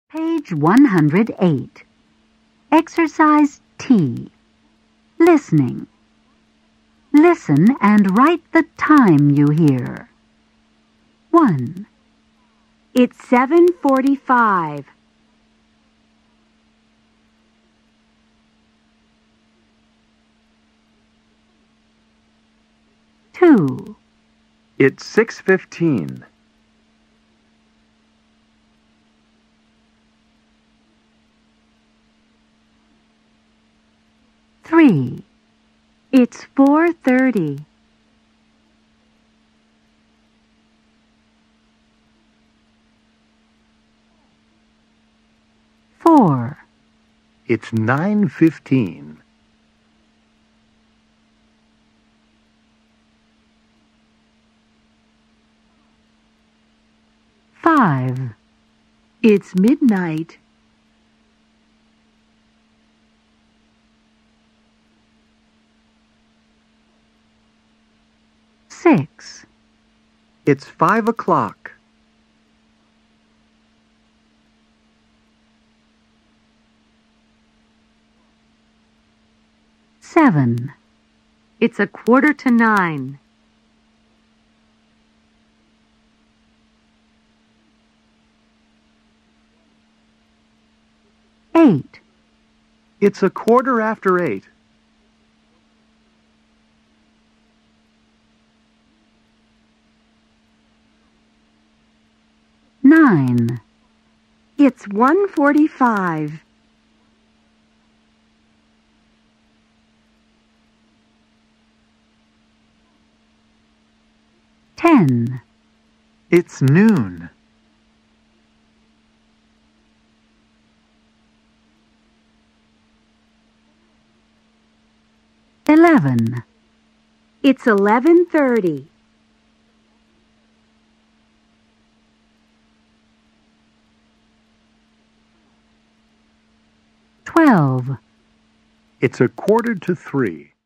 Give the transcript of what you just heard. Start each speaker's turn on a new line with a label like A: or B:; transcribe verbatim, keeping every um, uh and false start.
A: Page one hundred eight. Exercise T. Listening. Listen and write the time you hear. one.
B: It's seven forty-five.
A: two.
C: It's six fifteen.
A: three.
B: It's four thirty.
A: four.
C: It's nine fifteen.
A: five.
B: It's midnight.
A: six.
C: It's five o'clock.
A: seven.
B: It's a quarter to nine.
A: eight.
C: It's a quarter after eight.
A: nine.
B: It's one forty-five.
A: ten.
C: It's noon.
A: eleven.
B: It's eleven thirty.
A: twelve.
C: It's a quarter to three.